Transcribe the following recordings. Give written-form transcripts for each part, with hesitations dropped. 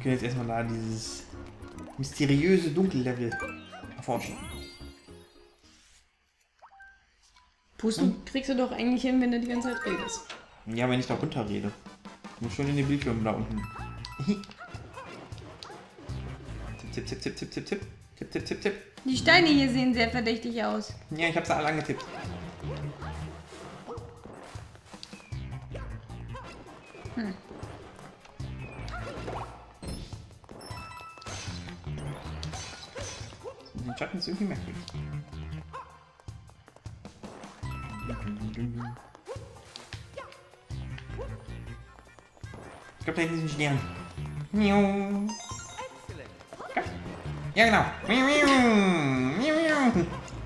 können jetzt erstmal da dieses mysteriöse Dunkellevel erforschen. Pusten kriegst du doch eigentlich hin, wenn du die ganze Zeit redest. Ja, wenn ich da runter rede. Ich muss schon in den Bildschirm da unten. Tipp, tipp, tipp, tipp, tipp, tipp. Tipp, tipp, tipp, tipp. Die Steine hier sehen sehr verdächtig aus. Ja, ich habe sie alle angetippt. Den Schatten ist irgendwie merkwürdig. Ich glaube, da hinten ist ein Stern. Miau. Ja, genau. Miau, miau. Miau, miau.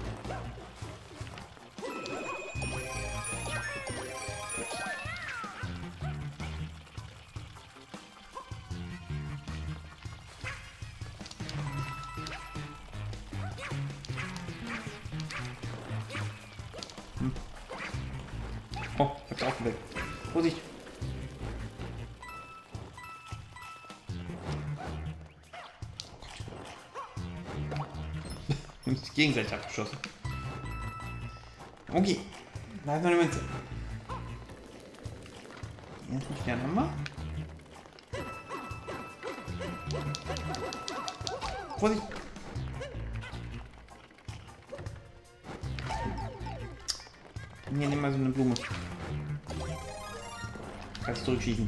Oh, ich hab's aufgeweckt. Vorsicht! Wir haben uns gegenseitig abgeschossen. Okay, da ist noch eine Münze. Den ersten Stern haben wir. Vorsicht! Hier, nimm mal so eine Blume. Kannst zurückschießen.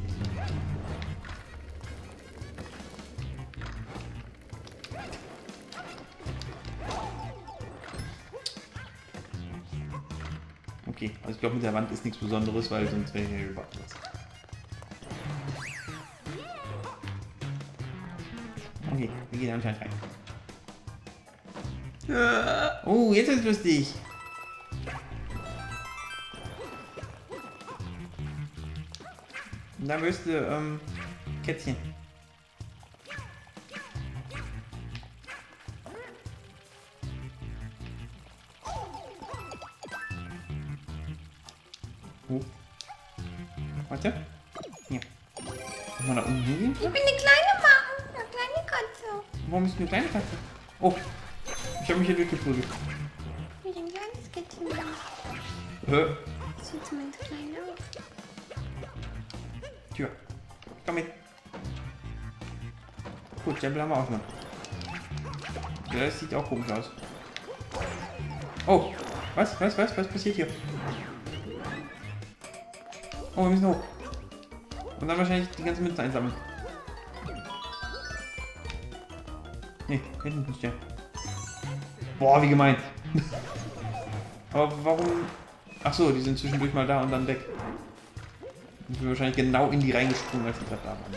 Okay, also ich glaube mit der Wand ist nichts Besonderes, weil sonst wäre hier überhaupt nichts. Okay, wir gehen anscheinend rein. Oh, jetzt ist es lustig. Da müsste, Kätzchen. Oh. Warte. Hier. Mal da unten hingehen. Ich bin eine kleine Mann, eine kleine Katze. Warum ist eine kleine Katze? Oh. Ich habe mich hier durchgeprügelt. Ich bin ein kleines Kätzchen. Hä? Das sieht zumindest klein aus. Tür. Komm mit. Gut, Stempel haben wir auch noch. Das sieht auch komisch aus. Oh. Was passiert hier? Oh, wir müssen hoch. Und dann wahrscheinlich die ganze Münze einsammeln. Nee, hinten ist der. Boah, wie gemein. Aber warum... Ach so, die sind zwischendurch mal da und dann weg. Ich bin wahrscheinlich genau in die reingesprungen, als die gerade da waren.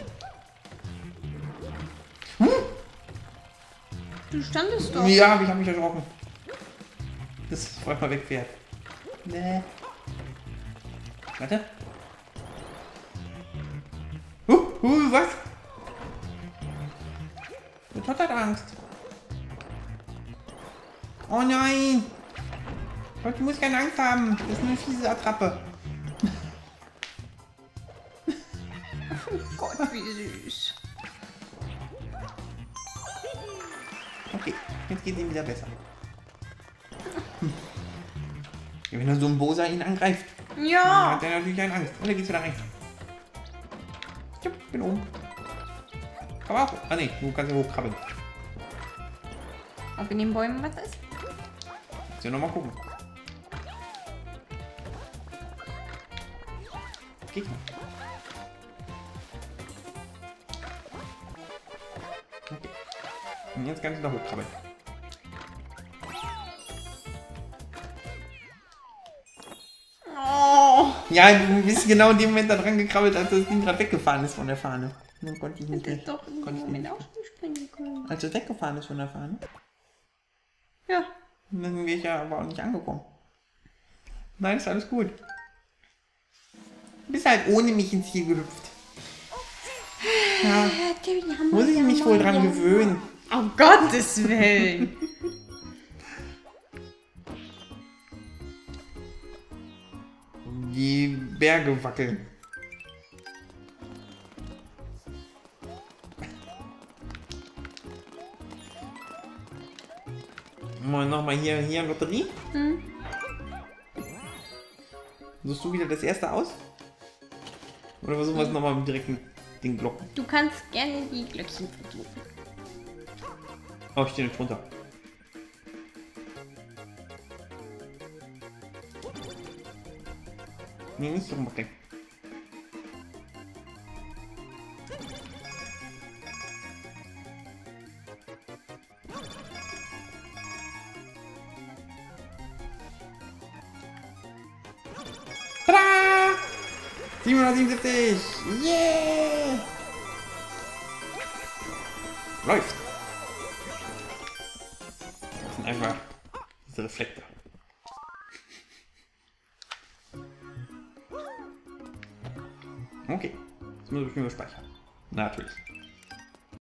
Du standest doch. Ja, ich habe mich erschrocken. Das voll mal wegfährt. Nee. Warte. Was? Der Todd hat Angst. Oh nein. Gott, du musst keine Angst haben. Das ist nur eine fiese Attrappe. Oh Gott, wie süß. Okay, jetzt geht es ihm wieder besser. Wenn er so ein Bosa ihn angreift, dann Ja. hat er natürlich eine Angst. Und er geht wieder rein. Ja, bin oben. Komm auf. Ah ne, du kannst ja hochkrabbeln. Ob in den Bäumen was ist? Jetzt ja nochmal gucken. Gegner. Okay. Und jetzt kannst du da hochkrabbeln. Oh. Ja, du bist genau in dem Moment da dran gekrabbelt, als das Ding gerade weggefahren ist von der Fahne. Dann konnte ich nicht Das mehr. ist doch in dem Moment auch schon springen können. Als es weggefahren ist von der Fahne, Ja. dann bin ich ja aber auch nicht angekommen. Nein, ist alles gut. Du bist halt ohne mich ins Ziel gehüpft. Ja, muss ich mich wohl dran gewöhnen. Um Gottes Willen. Die Berge wackeln. Nochmal hier Lotterie. Hm? Suchst du wieder das erste aus? Oder versuchen wir es nochmal direkt mit den Glocken? Du kannst gerne die Glöckchen versuchen. Oh, ich stehe nicht drunter. Nee, nicht rumwackeln. Tada! 777! Yeah! Läuft! Das sind einfach diese Reflektor. Okay, jetzt müssen wir speichern. Natürlich.